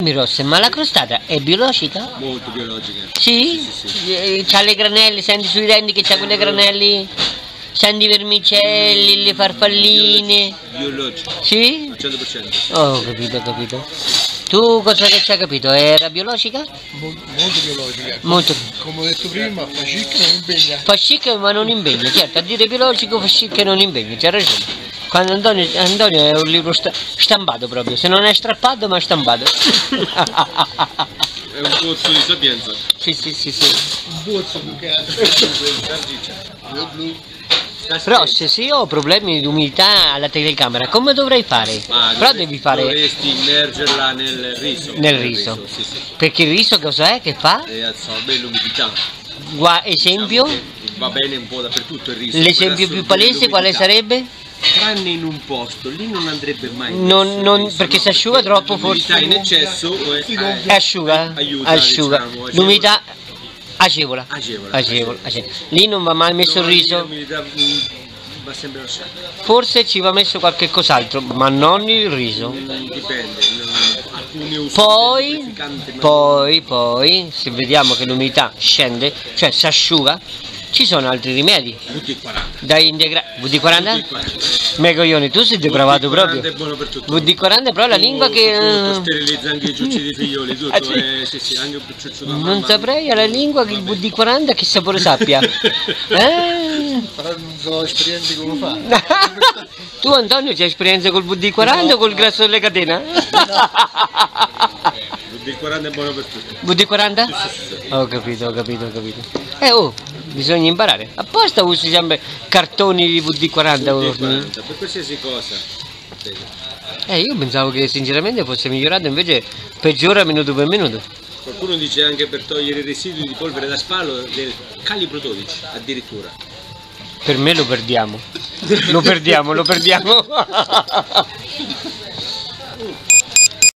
Rosse, ma la crostata è biologica? Molto biologica. Sì? C'ha le granelle, senti sui denti che c'ha quelle granelli? Senti i vermicelli, le farfalline? Biologica. Sì? Al 100%. Oh, ho capito, ho capito. Tu cosa che ci hai capito? Era biologica? Molto biologica. Molto. Come ho detto prima, fa chic non impegna. Fa chic ma non impegna, certo, a dire biologico fa chic e non impegna, c'ha ragione. Quando Antonio è un libro stampato proprio, se non è strappato ma stampato. È un pozzo di sapienza. Sì, sì, sì, sì. Un pozzo più che altro. Blu. Rosse, se io ho problemi di umidità alla telecamera, come dovrei fare? Però devi fare Dovresti immergerla nel riso. nel riso. Sì, sì. Perché il riso cos'è che fa? E assorbe l'umidità. Esempio? Diciamo che va bene un po' dappertutto il riso. L'esempio più palese quale sarebbe? Tranne in un posto, lì non andrebbe mai. Perché si asciuga troppo forse? L'umidità in eccesso Asciuga? aiuta, Asciuga. diciamo, L'umidità agevola. Agevola. Lì non va mai messo il riso. L'umidità va sempre lasciata. Forse ci va messo qualche cos'altro, ma non il riso. Dipende. Alcuni usano Poi, se vediamo che l'umidità scende, cioè si asciuga, ci sono altri rimedi. VD40. Da integrare. VD40? Me coglioni, tu sei depravato proprio. VD40 è buono per tutto. VD40 però la lingua che. Sterilizza anche i ciucci di figlioli, tutto. Sì, anche un ciuccio da mamma. Non saprei alla lingua che il VD40 che sapore sappia. Però non so esperienze come fa. Tu Antonio c'hai esperienza col VD40 o col grasso delle catene? VD40 è buono per tutto. VD40? Sì. Ho capito. Bisogna imparare. Apposta usi sempre cartoni di VD40. VD40 per qualsiasi cosa. Io pensavo che sinceramente fosse migliorato, invece peggiora minuto per minuto. Qualcuno dice anche per togliere i residui di polvere da spallo del calibro 12 addirittura. Per me lo perdiamo. Lo perdiamo.